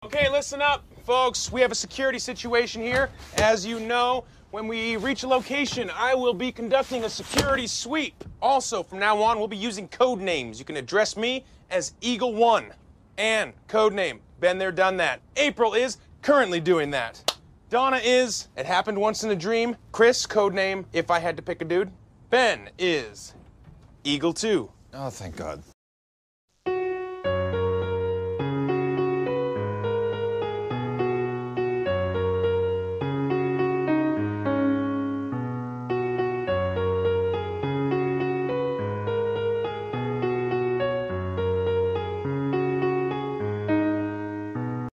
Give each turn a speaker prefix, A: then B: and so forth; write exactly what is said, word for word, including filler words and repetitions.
A: Okay, listen up, folks. We have a security situation here. As you know, when we reach a location, I will be conducting a security sweep. Also, from now on, we'll be using code names. You can address me as Eagle One. Ann, code name. Been there, done that. April is currently doing that. Donna is It Happened Once in a Dream. Chris, code name If I Had to Pick a Dude. Ben is Eagle Two.
B: Oh, thank God.